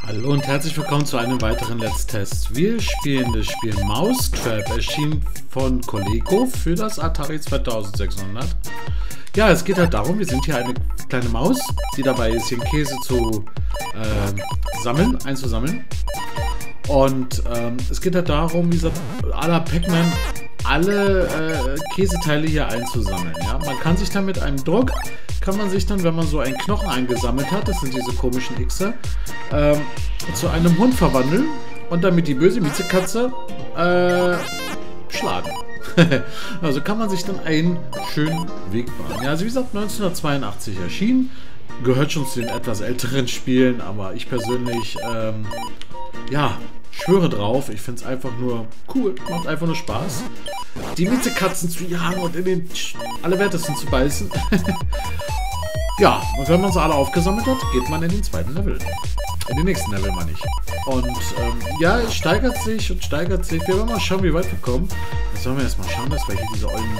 Hallo und herzlich willkommen zu einem weiteren Let's Test. Wir spielen das Spiel Mousetrap, erschien von Coleco für das Atari 2600. Ja, es geht halt darum, wir sind hier eine kleine Maus, die dabei ist, hier Käse zu einzusammeln. Und es geht halt darum, wie gesagt, à la Pac-Man, alle Käseteile hier einzusammeln. Ja? Man kann sich dann mit einem Druck, kann man sich dann, wenn man so einen Knochen eingesammelt hat, das sind diese komischen Xe, zu einem Hund verwandeln und damit die böse Miezekatze schlagen. Also kann man sich dann einen schönen Weg bahnen. Ja, also wie gesagt, 1982 erschienen, gehört schon zu den etwas älteren Spielen, aber ich persönlich, ja, schwöre drauf, ich finde es einfach nur cool, macht einfach nur Spaß. Die Miezekatzen zu jagen und in den Allerwertesten zu beißen. Ja, und wenn man sie alle aufgesammelt hat, geht man in den zweiten Level. In den nächsten Level, meine ich. Und ja, es steigert sich und steigert sich. Wir werden mal schauen, wie weit wir kommen. Jetzt sollen wir erstmal schauen, dass wir hier diese ollen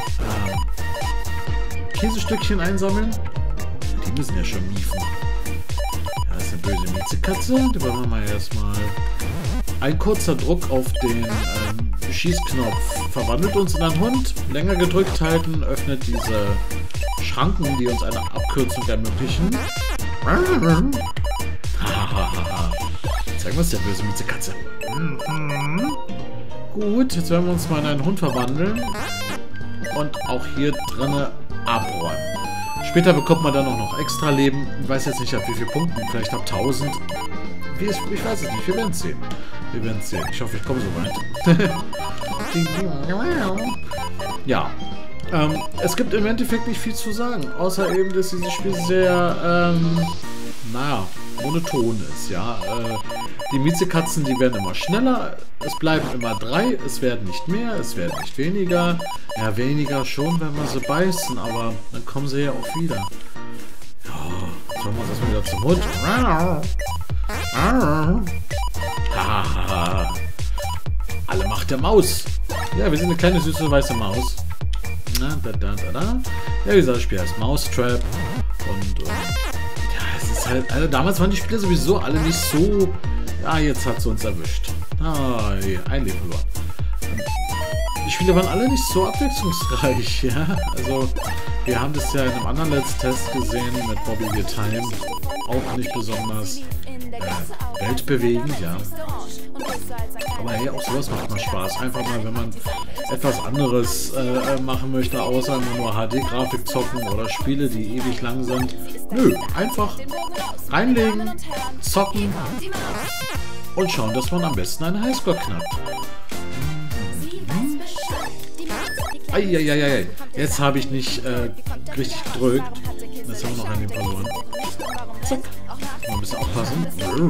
Käsestückchen einsammeln. Die müssen ja schon miefen. Ja, das ist eine böse Miezekatze. Die wollen wir mal erstmal. Ein kurzer Druck auf den Schießknopf verwandelt uns in einen Hund. Länger gedrückt halten, öffnet diese Schranken, die uns eine Abkürzung ermöglichen. Zeigen wir es der böse Miezekatze. Gut, jetzt werden wir uns mal in einen Hund verwandeln und auch hier drinnen abräumen. Später bekommt man dann auch noch extra Leben. Ich weiß jetzt nicht, ab wie viel Punkten, vielleicht ab 1000. Ich weiß es nicht, wir werden es sehen. Wir werden es sehen. Ich hoffe, ich komme so weit. Ja. Es gibt im Endeffekt nicht viel zu sagen, außer eben, dass dieses Spiel sehr, naja, monoton ist, ja. Die Miezekatzen, die werden immer schneller, es bleiben immer 3, es werden nicht mehr, es werden nicht weniger. Ja, weniger schon, wenn wir sie beißen, aber dann kommen sie ja auch wieder. Ja, schauen wir uns erstmal wieder zum Hund. Hahaha. Alle Macht der Maus. Ja, wir sind eine kleine süße weiße Maus. Na, ja, wie gesagt, das Spiel heißt Mousetrap. Und ja, es ist halt. Also damals waren die Spiele sowieso alle nicht so. Ja, jetzt hat sie uns erwischt. Ah, ein Leben über. Die Spiele waren alle nicht so abwechslungsreich, ja. Also, wir haben das ja in einem anderen Let's Test gesehen mit Bobby Your Time. Auch nicht besonders weltbewegend, ja. Aber hey, auch sowas macht mal Spaß. Einfach mal, wenn man etwas anderes machen möchte, außer nur HD-Grafik zocken oder Spiele, die ewig lang sind. Nö, einfach reinlegen, zocken und schauen, dass man am besten einen Highscore knackt. Eieieiei. Jetzt habe ich nicht richtig gedrückt. Jetzt haben wir noch einen verloren. Zack. Mal ein bisschen aufpassen.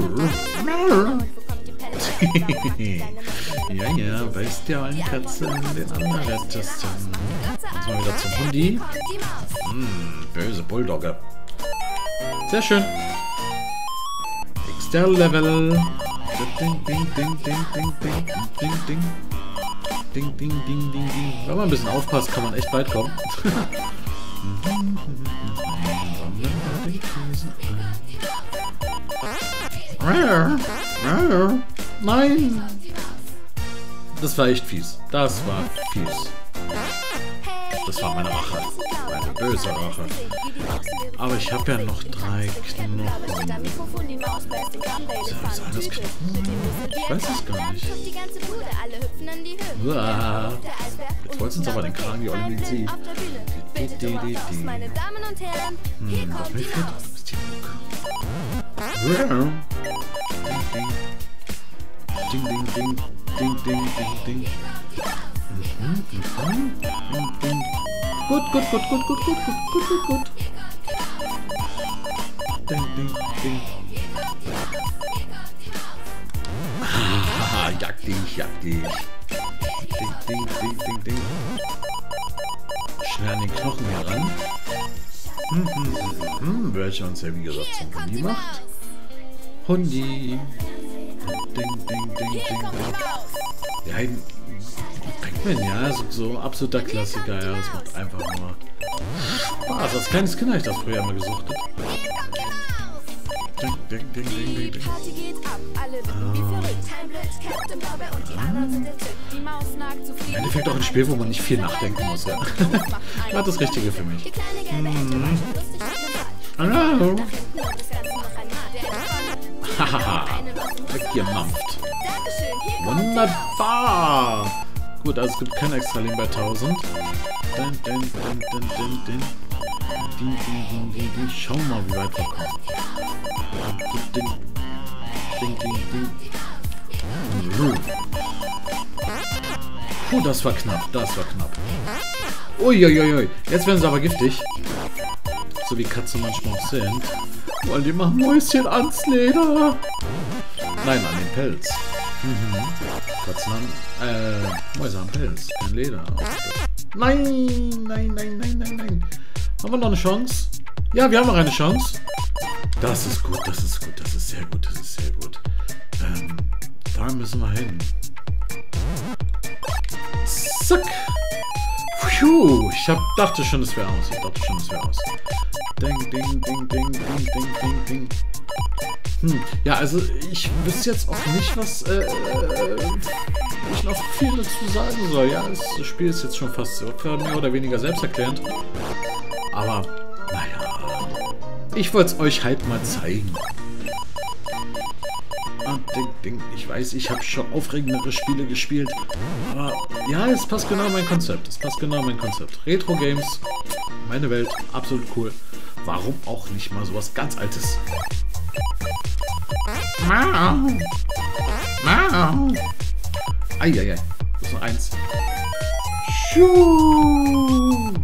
Ja, weißt ja, eine Katze den anderen Rettesten. Jetzt mal wieder zum Hundi. Böse Bulldogge. Sehr schön. Nächster Level. Ding, ding, ding, ding, ding, ding, ding, ding. Ding, ding, ding, ding, ding. Wenn man ein bisschen aufpasst, kann man echt weit kommen. Nein! Das war echt fies. Das war fies. Das war meine Rache. Meine böse Rache. Aber ich habe ja noch 3 Knochen. Was soll das Knochen? Ich weiß es gar nicht. Uah. Jetzt wollten sie uns aber den Kragen, die Olle Medizin. Was mir fehlt, ist die Mucke. Ding, ding, ding, ding, ding, ding, ding. Gut. Ding, ding, ding. Haha, jag dich. Ding, ding, ding, ding, ding. Schnell an den Knochen heran. Welcher uns ja wie gesagt zum Hundi macht. Hundi. Ding, ding, ding, ding, ding. Ja, Pac-Man, ja, so absoluter Klassiker, ja, das macht einfach nur Spaß. Als kleines Kind habe ich das früher immer gesuchtet. Ding, ding, ding, ding, ding, ding. Im Endeffekt auch ein Spiel, wo man nicht viel nachdenken muss, ja. War das Richtige für mich. Hahaha. Weggemampft. Wunderbar. Gut, also es gibt kein extra Leben bei 1000. Schauen wir mal, wie weit wir kommen. Puh, das war knapp, das war knapp. Uiuiui, jetzt werden sie aber giftig. So wie Katzen manchmal auch sind. Weil die machen Mäuschen ans Leder. Nein, an den Pelz. Katzen haben, Mäuse am Pelz, kein Leder. Nein, nein, nein, nein, nein, nein. Haben wir noch eine Chance? Ja, wir haben noch eine Chance. Das ist gut, das ist gut, das ist sehr gut, das ist sehr gut. Da müssen wir hin. Zack. Puh, dachte schon, es wäre aus. Ich dachte schon, es wäre aus. Ding, ding, ding, ding, ding, ding, ding, ding. Ja, also ich wüsste jetzt auch nicht, was ich noch viel dazu sagen soll. Ja, das Spiel ist jetzt schon fast mehr oder weniger selbsterklärend. Aber, naja, ich wollte es euch halt mal zeigen. Ich weiß, ich habe schon aufregendere Spiele gespielt, aber ja, es passt genau mein Konzept. Es passt genau mein Konzept. Retro-Games, meine Welt, absolut cool. Warum auch nicht mal sowas ganz Altes? Eieiei, das ist noch eins. Schuh.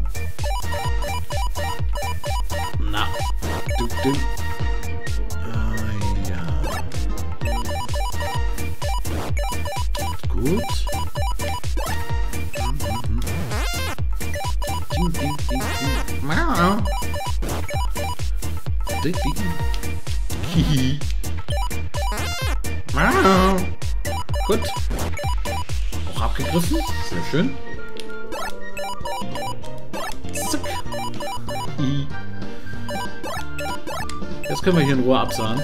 Na, du. Gut. Gut. Auch abgegriffen. Sehr schön. Zack. Jetzt können wir hier in Ruhe absahen.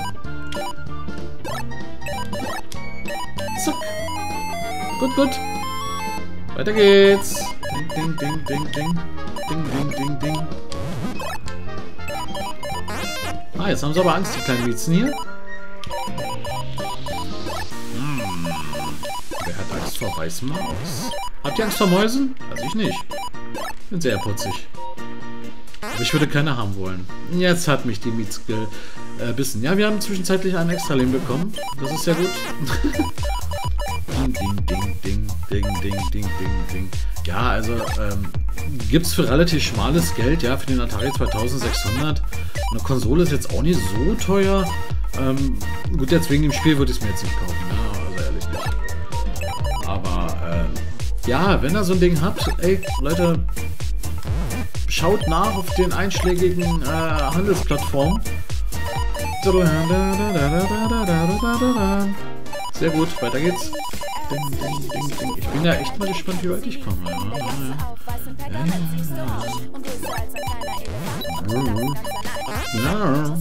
Zack. Gut, gut. Weiter geht's. Ding, ding, ding, ding. Ding, ding, ding, ding. Ah, jetzt haben sie aber Angst, die kleinen Miezen hier. Wer hat Angst vor weißem Maus? Habt ihr Angst vor Mäusen? Also ich nicht. Bin sehr putzig. Aber ich würde keine haben wollen. Jetzt hat mich die Mietz gebissen. Ja, wir haben zwischenzeitlich ein extra Leben bekommen. Das ist sehr gut. Ding, ding, ding, ding, ding, ding, ding, ding, ding. Ja, also gibt's für relativ schmales Geld, ja, für den Atari 2600. Eine Konsole ist jetzt auch nicht so teuer. Gut, jetzt wegen dem Spiel würde ich es mir jetzt nicht kaufen, ja, also ehrlich nicht. Aber ja, wenn ihr so ein Ding habt, ey, Leute, schaut nach auf den einschlägigen Handelsplattformen. Sehr gut, weiter geht's. Ding, ding, ding, ding. Ich bin ja echt mal gespannt, wie weit ich komme. Ja.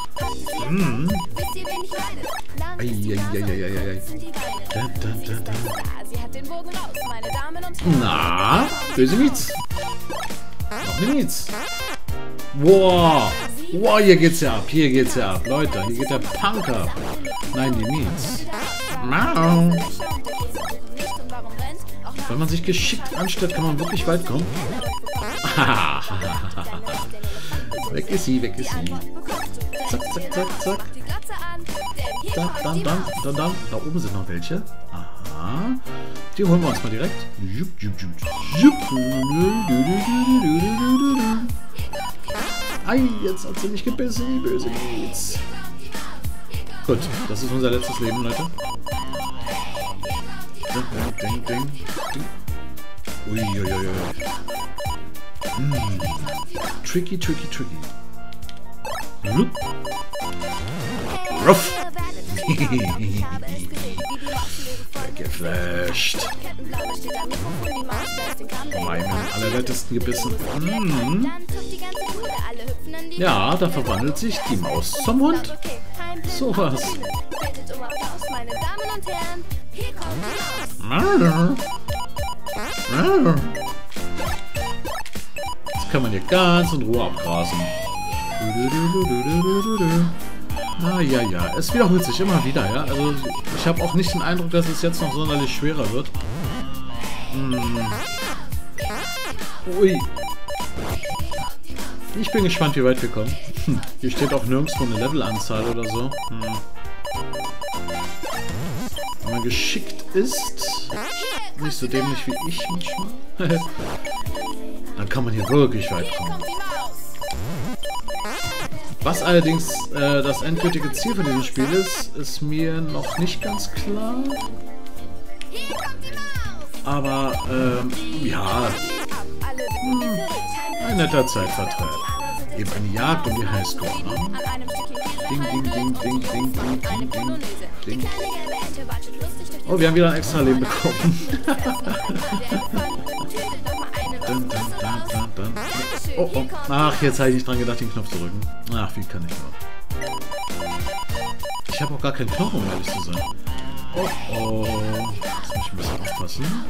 Na, böse Mietz. Noch eine Mietz. Wow. Wow, hier geht's ja ab. Hier geht's ja ab. Leute, hier geht der Punk ab. Nein, die Mietz. Wenn man sich geschickt anstellt, kann man wirklich weit kommen. Weg ist sie, weg ist sie. Zack, zack, zack, zack. Dann. Da oben sind noch welche. Aha. Die holen wir uns mal direkt. Ei, jetzt hat sie mich gebissen, die böse Mietz. Gut, das ist unser letztes Leben, Leute. Ding, ding, ding. Uiuiui. Tricky, tricky, tricky. Ruff. Weggeflasht. Meinen allerlettesten gebissen. Ja, da verwandelt sich die Maus zum Hund. So was. Bittet um Applaus, meine Damen und Herren. Hier kommt die Maus. Jetzt kann man hier ganz in Ruhe abgrasen. Ah, ja. Es wiederholt sich immer wieder, ja. Also, ich habe auch nicht den Eindruck, dass es jetzt noch sonderlich schwerer wird. Ui. Ich bin gespannt, wie weit wir kommen. Hier steht auch nirgendwo eine Levelanzahl oder so. Wenn man geschickt ist, nicht so dämlich wie ich manchmal, dann kann man hier wirklich weit kommen. Was allerdings das endgültige Ziel von diesem Spiel ist, ist mir noch nicht ganz klar. Aber, ja, ein netter Zeitvertreib. Eben eine Jagd um die Highscore, ne? Ding, ding, ding, ding, ding, ding, ding, ding, ding. Oh, wir haben wieder ein extra Leben bekommen. Oh. Ach, jetzt habe ich nicht dran gedacht, den Knopf zu drücken. Ach, wie kann ich nur. Ich habe auch gar keinen Knochen, um ehrlich zu sein. Oh. Jetzt muss ich ein bisschen aufpassen.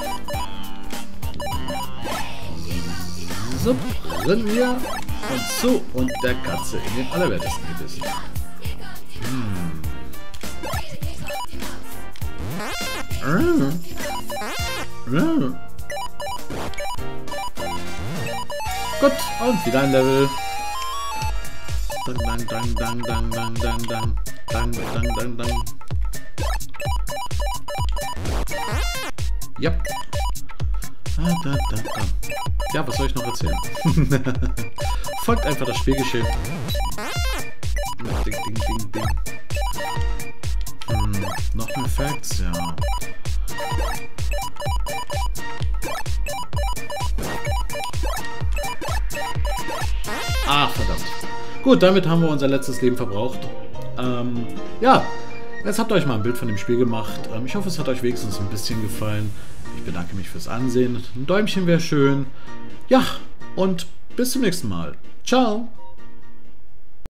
So, rennen wir und zu und der Katze in den Allerwertesten gebissen. Gut, und wieder ein Level. Dang. Yep. Ja, was soll ich noch erzählen? Folgt einfach das Spielgeschehen. Ding. Noch mehr Facts, ja. Ach, verdammt. Gut, damit haben wir unser letztes Leben verbraucht. Ja, jetzt habt ihr euch mal ein Bild von dem Spiel gemacht. Ich hoffe, es hat euch wenigstens ein bisschen gefallen. Ich bedanke mich fürs Ansehen. Ein Däumchen wäre schön. Ja, und bis zum nächsten Mal. Ciao.